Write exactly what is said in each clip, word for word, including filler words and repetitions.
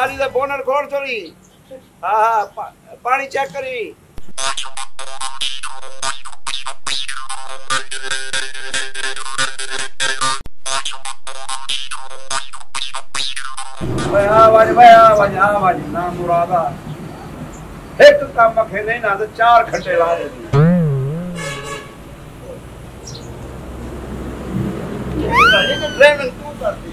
गाड़ी का बोनट खोल थोड़ी। हाँ हाँ पा, पानी चेक करी। भाई आवाज भाई आवाज आवाज ना मुरादा एक काम मखे नहीं ना तो चार घंटे ला देती। ड्राइविंग तू करती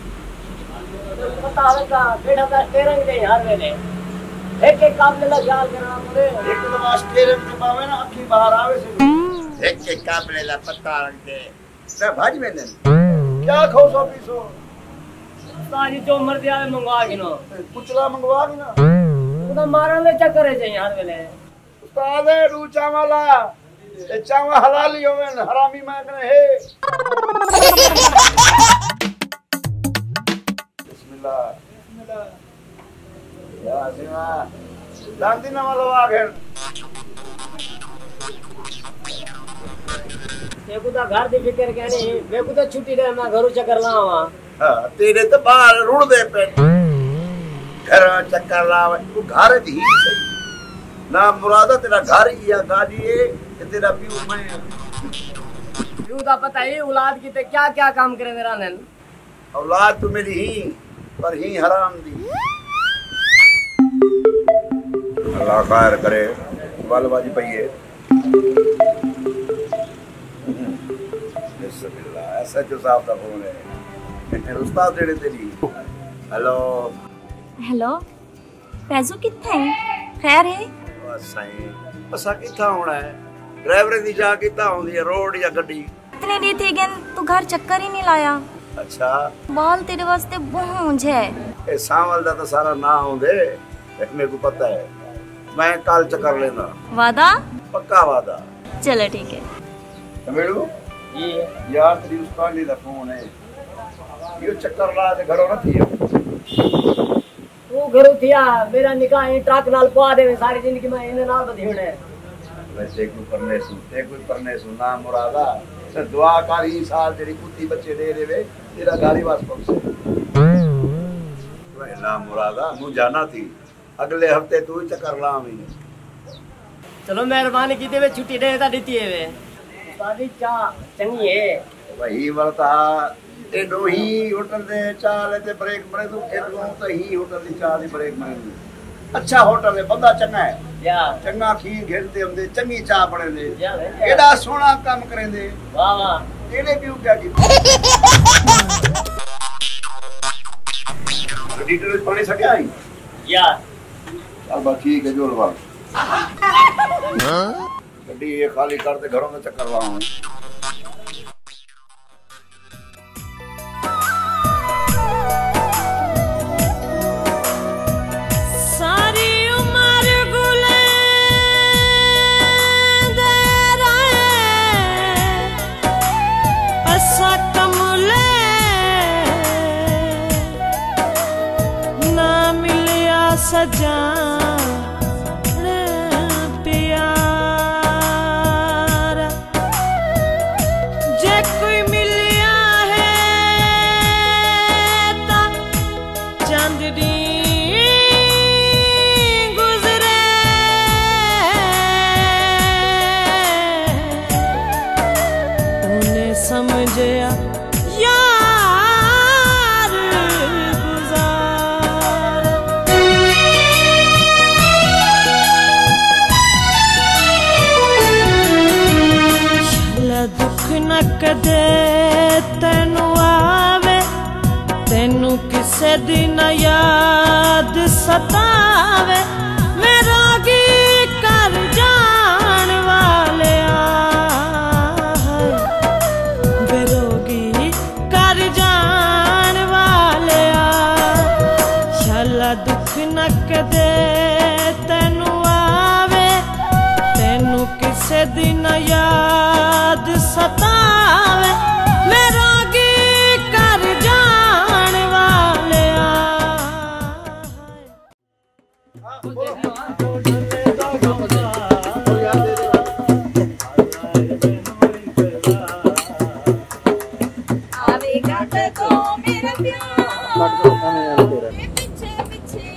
पता है का बेटा का स्टीयरिंग दे यार मैंने एक एक काम ले ला ख्याल करना मुझे एक तो बस स्टीयरिंग में पावे ना अखी बाहर आवे से एक एक काम ले ला पता दे सब भाज में ने क्या खाओ सौ पीसो ताजी जो मर्जी आवे मंगवा के नो कुचला मंगवा के ना उदा मारन ले चक्कर है यार मैंने उस्ताद है रू चावला ये चावल हलाली होवे हरामी मैं कने हे बिस्मिल्लाह बिस्मिल्लाह या सिवा दांती ना वाला आगे देखो ता घर दी फिकर कहनी देखो ता छुट्टी दे मैं घरू चक्कर लावा हां तेरे तो बाहर रुड़ दे पे घर चक्कर लावे तू घर दी सही ना मुरादा तेरा घर ही या गाड़ी है कि तेरा पीऊ मैं पीऊ ता पता है औलाद की ते क्या क्या काम करे मेरा नन औलाद तो मेरी ही पर ही हराम दी अल्लाह खैर करे बाल बाजी पइए बिस्मिल्लाह ऐसा जो साहब का फोन है उस्ताद जेड़े तेरी हेलो हेलो पैसो किथे है खैर है बस सही असा किथा होना है ड्राइवर दी जा किथा होंदी है रोड या गड्डी इतने दी थी गन तू घर चक्कर ही नहीं लाया अच्छा बाल तेरे वास्ते बोझ है ए सावल दा तो सारा ना होंदे मेरे को पता है मैं कल चक्कर लेना वादा पक्का वादा चलो ठीक है मेड़ू ये यार तेरी उस्ताद दा फोन है यो चक्कर ला दे घरों ना थी तू घरू थिया मेरा निकाह ही ट्रक नाल पवा दे सारी जिंदगी में इन नाल बधी होने वैसे कोई परने सु ते कोई परने सु ना मुरादा से दुआ कर ही साल तेरी कुत्ती बच्चे दे देवे तेरा गाड़ी वास पहुंचे वे ना मुरादा मु जाना थी अगले हफ्ते तू ही चक्कर लावी चलो मेहरबानी कीते वे छुट्टी दे ता दीती है वे सादी चा चंगी है वही वरता ए दो ही होटल दे चाल ते ब्रेक मरे तू ए दो तो ही होटल दी चाल दी ब्रेक मरे अच्छा होटल है बंदा चंगा है या चंगा खीर घेरते हुंदे चंगी चा बने दे या एड़ा सोना काम करेंदे वाह वाह तेरे भी क्या की डिटेल पानी सके आई या चल बा ठीक है जो लवा हां गड्डी ये खाली कर दे घरों में चक्कर लाऊं सजा प्यारा जे कोई मिलिया है ता चांदनी गुजरे उन्हें समझया कदे तेनू आवे तेनू किसे दिन याद सतावे मेरा की कर जान वाले बेरोगी कर जान वाले शाला दुख न कदे तेनू आवे तेनू किसे दिन याद सतावे मेरा की कर जान वाले आवेगा तो मेरा प्यार पीछे पीछे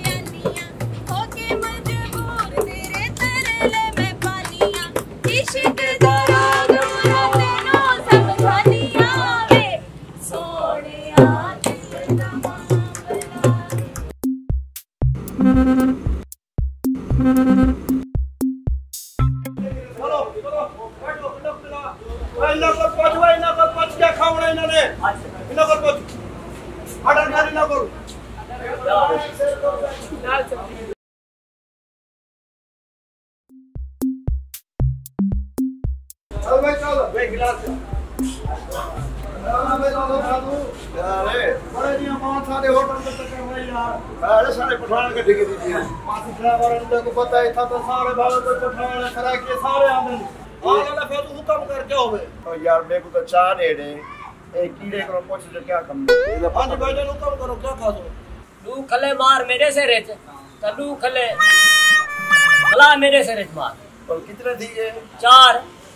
ना कर कुछ ऑर्डर गाड़ी ना करो चल भाई चल भाई गिलास हां भाई चलो साधु अरे बड़े दिया पांच साढ़े होटल में तक भाई यार अरे सारे पठान के ठेके दीजिए पांच ड्राइवर इनको को पता है था तो सारे भाई को पठान करा के सारे आंदन और वाला फिर तू हुक्म कर क्या होवे तो यार मेरे को तो चाह दे दे एक कीड़े को पूछ जो क्या कम पांच भाई ने हुक्म करो क्या खासो लू खले मार मेरे से रेच तो लू खले भला मेरे से रेच मार और कितने दिए चार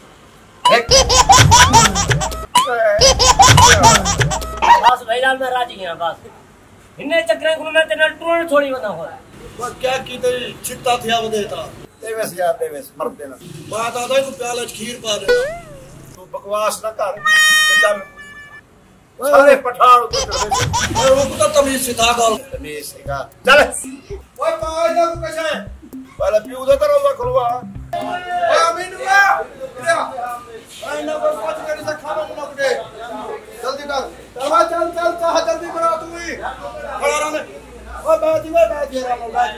बस भाईलाल में राजी हैं बस इन्ने चक्कर को मैं तेरे टूण थोड़ी बना हो बस क्या की तेरी चित्ता थिया बदेता देवेश यार देवेश मर देना बात आता है तो प्याले खीर पा देना तू बकवास ना कर तो चल सारे पठान को और वो तो तमीज सिखा गाल तमीज सिखा चल ओए पाए ना तू कैसे पहले पीऊ दे तेरा अल्लाह खुलवा ओए अमीनुआ आई ना बस पांच घंटे से खाना बना के जल्दी कर चल चल चल चाह जल्दी करो तू ही खड़ा रहने ओ बाजी में बाजी रे बाजी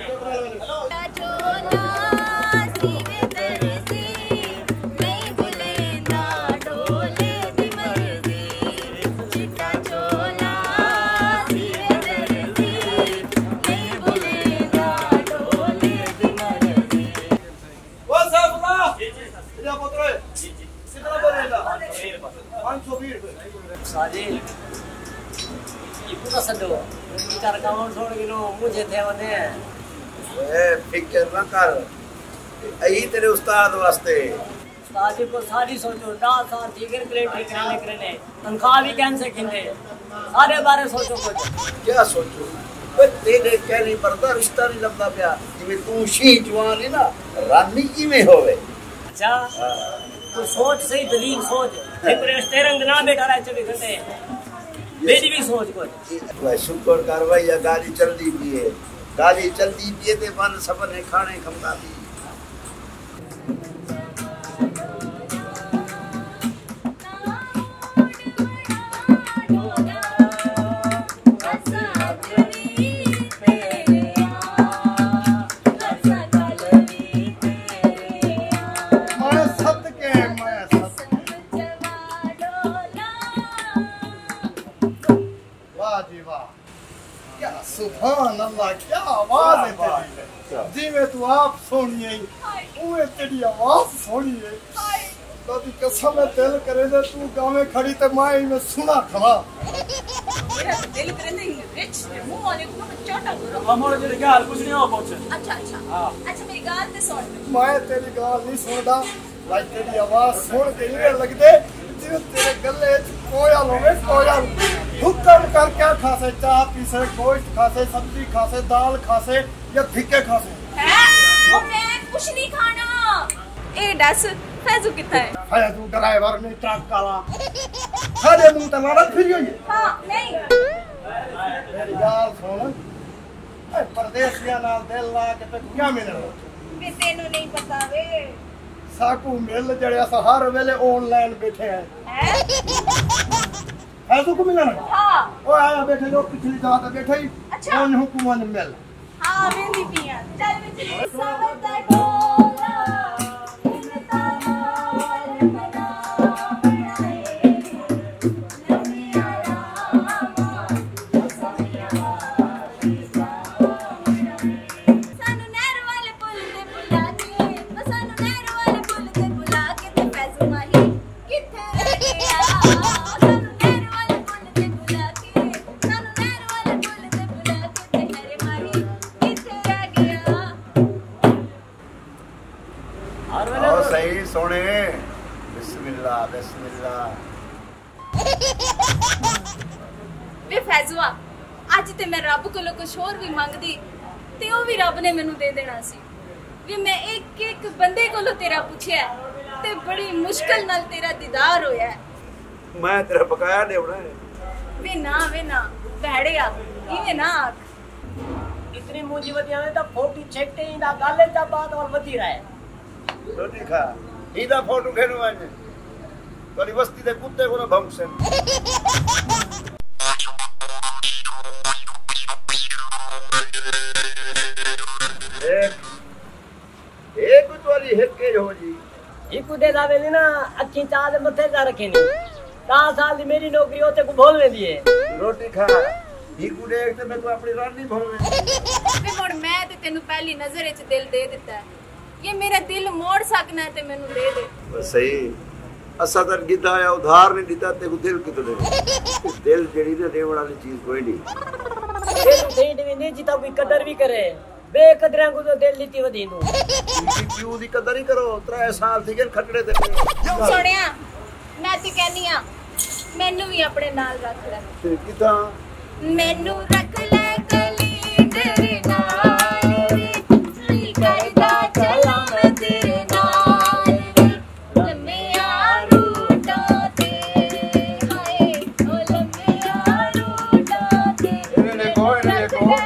साजी ये पूरा सदो चार काम छोड़ के लो मुझे थे वने ए फिक्र ना कर यही तेरे उस्ताद वास्ते साजी को सारी सोचो ना सार ठीक है क्रेडिट ठीक करने करने तनख्वाह भी कैंसिल किंदे सारे बारे सोचो कुछ क्या सोचो बे तेरे कहने पर तो रिश्ता नहीं लगता प्या जिਵੇਂ तू शी जवान है ना रानी की में होवे अच्छा तू सोच सही दलील सोच फिर स्टेरिंग ना बैठा रहे चौबीस घंटे मेरी भी सोच कुछ भाई शुक्र कर भाई या गाड़ी चलती भी है गाड़ी चलती भी है ते मन सब ने खाने खमता भी सुभान अल्लाह क्या आवाज है तेरी जिਵੇਂ तू आप सोनिए ओए तेरी आवाज सोनिए दादी कसम है दिल करे दे तू गावे खड़ी ते माई में सुना खवा मेरा दिल करे दे रिच मुंह वाले को छोटा करो हमारे जेरे गाल कुछ नहीं हो पहुंचे अच्छा अच्छा हां अच्छा मेरी गाल ते सुन मैं तेरी गाल नहीं सुनदा भाई तेरी आवाज सुन के ये लगदे जिਵੇਂ तेरे गले कोयल होवे कोयल हुक्म कर क्या खासे चाह पीसे गोश्त खासे सब्जी खासे दाल खासे या फिक्के खासे हैं ओ मैं कुछ नहीं खाना ए दस फैजू कितना है फैजू ड्राइवर ने ट्रक काला खादे मुंह ते मारा फिर होई हां नहीं मेरी गाल सुन ए परदेसिया नाल दिल ला के ते क्या मिलना वे तेनू नहीं पता वे साकू मिल जड़े अस हर वेले ऑनलाइन बैठे हैं हैं फैजू को मिलना हां ओ आया बैठे लोग पिछली जगह पे बैठे ही अच्छा कौन हुकुमन मिल हां वेंदी पिया चल में चली सावत डोला इनता नाल मना नमिया रामा समिया सानू नहर वाले पुल ते बुला के सानू नहर वाले पुल ते बुला के ते पैसे माही किथे रह गया सोने बिस्मिल्लाह बिस्मिल्लाह वे फैजुआ आज ते मैं रब कोलों कुछ और भी मंगदी ते ओ भी रब ने मेनू दे देना सी वे मैं एक एक बंदे कोलों तेरा पूछया ते बड़ी मुश्किल नाल तेरा दीदार होया मैं तेरा बकाया देवना है वे ना वे ना बैठया इवे ना इतनी मुजीबत आवे ता फोटो छेकते ही दा गाले दा बात और वधी रहा है रोटी खा इदा फोटो खेनो आने तोरी बस्ती दे कुत्ते को ना भौंकसन एक एक वाली हित के हो जी इकु दे दावे ने ना अखी चाल मथे जा रखे नी दस साल दी मेरी नौकरी होते को भूल में दिए रोटी खा इकु देख ते मैं तो अपनी रात नहीं भूल वे मोड़ मैं ते तेनु पहली नजर विच दिल दे दिता है ये मेरा दिल मोड़ सकना है ते मेनू दे दे बस सही असा तर गिदा आया उधार नहीं दिता ते को दिल कितो दे दिल जेड़ी ने देवण वाली चीज कोई नहीं दिल देंद में नहीं जीता कोई कदर भी करे बेकदरां को तो दिल लीती वदी नु क्यों दी कदर ही करो त्रै साल थी गए खटड़े ते सुनिया मैं ते कहनी आ मेनू भी अपने नाल रख ले ते किदा मेनू रख ले कलींदर नाल रे की करदा चला मैं तेरे नाल रे लम्मिया रूटा ते हाय ओ लम्मिया रूटा ते इन्हें को इन्हें को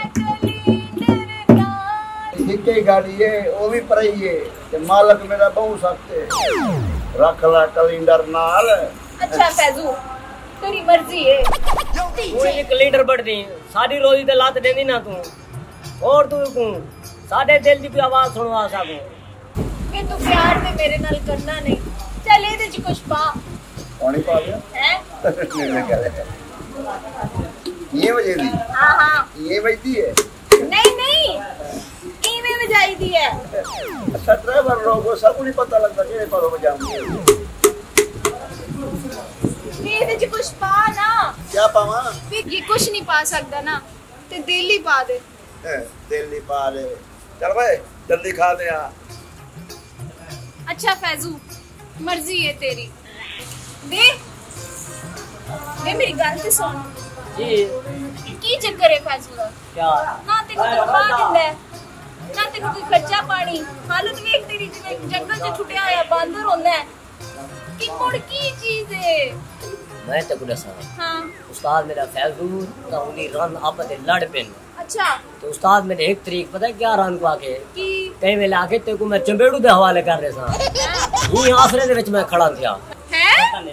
हिके गाड़ी है वो भी परई है ते मालक मेरा बहु सकते रख ला कैलेंडर नाल अच्छा फैजू तेरी मर्जी है तू एक लीडर बढ़ दी सारी रोजी ते लात देनी ना तू और तू को साडे दिल दी आवाज सुनवा सकू कि तू प्यार ते मेरे नाल करना नहीं चल ए दे च कुछ पा पानी पा दिया हैं नहीं क्या है ये बजे दी हां हां ये बजती है नहीं नहीं ईवे बजाई दी है अच्छा ड्राइवर लोगों को सब नहीं पता लगता कि पर बजाऊंगी ये दे च कुछ पा ना क्या पावा फिर ये कुछ नहीं पा सकता ना ते दिल ही पा दे दिल नहीं पा ले चल भाई जल्दी खा दे आ अच्छा फैजू मर्जी है तेरी दे दे मेरी गल ते सुन जी की चक्कर है फैजू दा क्या ना तेनू तनख्वाह दिंदा है ना तेनू कोई खर्चा पानी हालत वेख तेरी जिवें जंगल च छुट्टिया होया बांदर होंदा है की मुड़ की चीज है मैं तो गुना सा हां उस्ताद मेरा फैजू ता उनी रन आप ते लड़ पेन अच्छा तो उस्ताद मेरे एक तरीक पता है क्या रन को आके की कई वेले आके ते को मैं चंबेड़ू दे हवाले कर रहे सा ही आसरे दे विच मैं खड़ा थिया हैं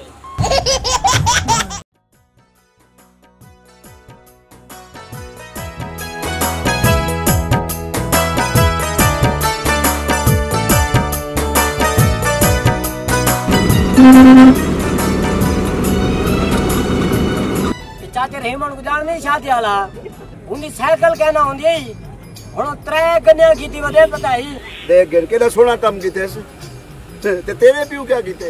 चाचे रहमान को जान नहीं शादी वाला उन्नी साइकिल कहना होंदी हुन त्रै गन्या कीती वदे पता ही देख गिर के ना सोना कम कीते ते तेरे पियो क्या कीते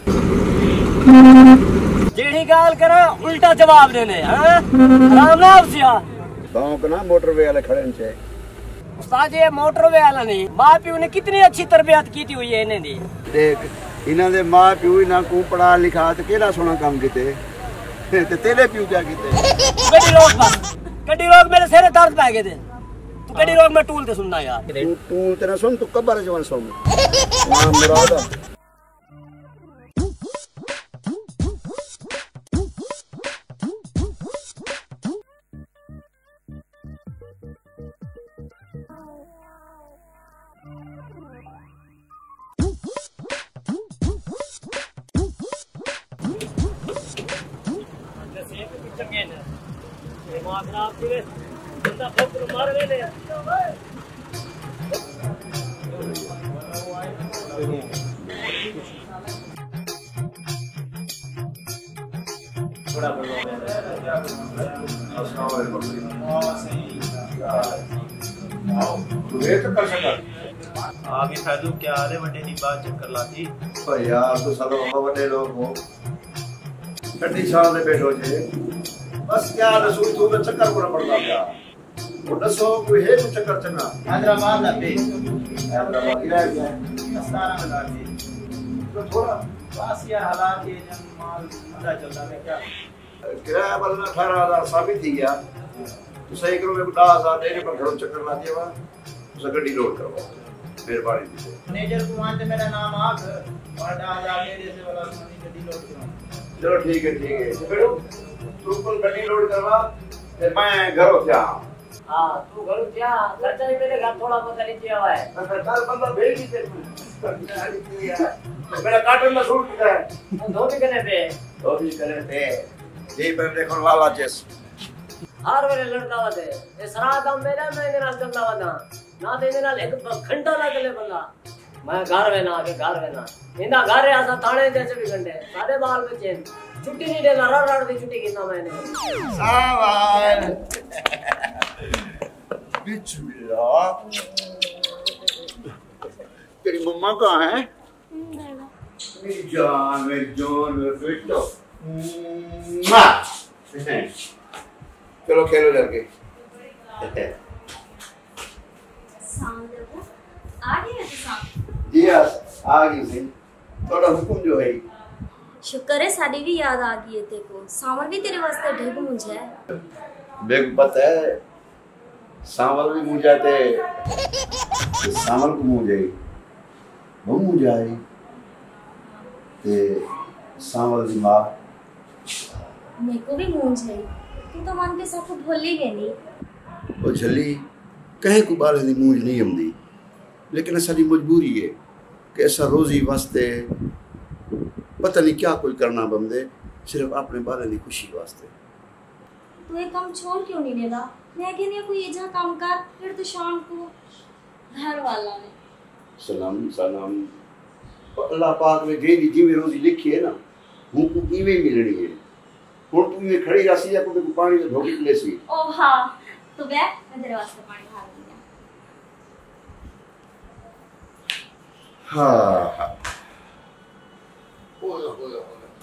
जेड़ी गाल करा उल्टा जवाब देने हां आराम ना उसिया गांव के ना मोटरवे वाले खड़े छे उस्ताद ये मोटरवे वाला नहीं मां पियो ने कितनी अच्छी तरबियत कीती हुई है इन्हें दी देख इन्हां दे मां पियो इना को पढ़ा लिखा ते केड़ा सोना काम कीते ते तेरे पियो क्या कीते गड्डी रोक बस गड्डी रोक मेरे सिर दर्द पै गए थे तू गड्डी रोक मैं टूल ते सुनना यार तू टूल तेरा सुन तू कब्र जवान सुन नाम मुराद आगे फैजू क्या आले वड्डे दी बात चक्कर लाती ओ यार तू सालो बड़े लोग हो ठंडी छाव में बैठो जे बस क्या रसूल तू में चक्कर पूरा पड़ता गया वो दसो कोई है कुछ चक्कर चना हैदराबाद दा पे हैदराबाद इलाज है अस्तारा में लाती तो थोड़ा पास यार हालात ये जन माल पता चलता है क्या किराया बदलना अठारह हज़ार साबित ही गया तो सही करो मैं दस हज़ार देने पर घरों चक्कर ला दिया उसे गड्डी लोड करवाओ मेहरबानी दीजिए मैनेजर को मान ते मेरा नाम आख और दस हज़ार मेरे से वाला सोनी गड्डी लोड करवा चलो ठीक है ठीक है फिर तू पर गड्डी लोड करवा फिर मैं घरों से आ हां तू घरों क्या खर्चा ही मेरे घर थोड़ा बहुत नीचे आवा है सरकार बंदा भेज दी तेरे मेरा कार्टन में सूट कितना है धोती करने पे धोती करने पे जी पे देखो लाला जैस हर वेले लड़दा वदे ए सरा काम मेरा मैं इने नाल चलदा वदा ना ते इने नाल एक घंटा ना चले बंदा मैं घर वे ना के घर वे ना इंदा घर है आसा थाने दे चौबीस घंटे सारे बाल बच्चे छुट्टी नहीं देना रड़ रड़ दी छुट्टी कितना मैंने सावन बिस्मिल्लाह। तेरी मम्मा कहाँ है? मेरी जान मेरी जान मेरे बेटो। चलो खेलो लड़के। आ गए जी आ गई सी थोड़ा हुक्म जो है। शुक्र है साड़ी भी याद आ गई है तेको। सावर भी तेरे वास्ते ढेग मुंझ है। बेग पता है सांवल भी मुँह जाते सांवल को मुँह जाए वो मुँह जाए ते सांवल दी माँ मेरे को भी मूंझ है। तू तो मन के साथ भूल ही गई नहीं। वो झली कहीं को बाल दी मूंझ नहीं आती लेकिन असारी मजबूरी है कि ऐसा रोजी वास्ते पता नहीं क्या कोई करना बंदे सिर्फ अपने बाल की खुशी वास्ते। तू ये काम छोड़ क्यों नहीं देता? मैं कहनी कोई इजा काम कर फिर तो शाम को घर वाला है। सलाम सलाम अल्लाह पाक ने जेदी जिवें रोजी लिखी है ना हूं को इवें मिलनी है। हुन तू ये खड़ी रासी या को पानी में धोके ले सी। ओ हां तो बैठ मैं तेरे वास्ते पानी भर दूंगा। हां हां ओए ओए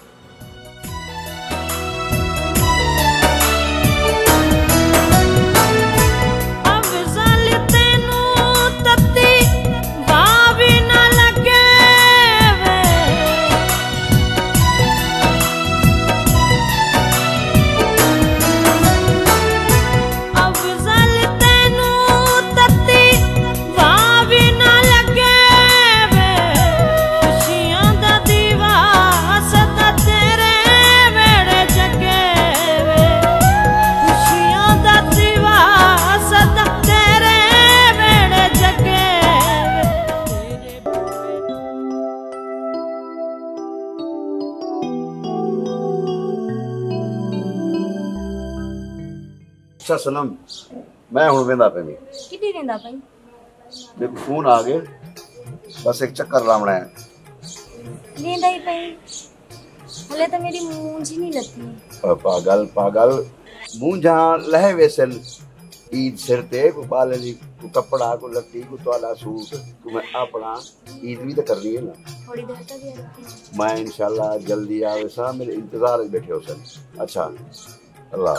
अच्छा सनम मैं हूं वेंदा पे में किथे वेंदा पई? मेरे फोन आ गए बस एक चक्कर लावना है। वेंदा ही पई हले तो मेरी मूंछ ही नहीं लती। पागल पागल मूंझा लहे वेसन ईद सिर ते को बालनी को कपड़ा को लट्टी को तोला सूट को मैं अपना ईद भी तो करनी है ना। थोड़ी देर तक भी मैं इंशाल्लाह जल्दी आवे सा मेरे इंतजार में बैठे हो सन। अच्छा अल्लाह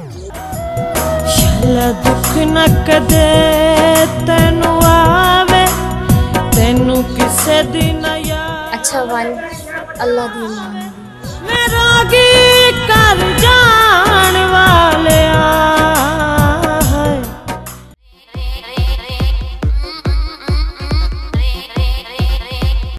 शाला दुख न कदे तेनू आवे तेनू किसे दिन याद। अच्छा वन अल्लाह दी मान मेरा की कर जा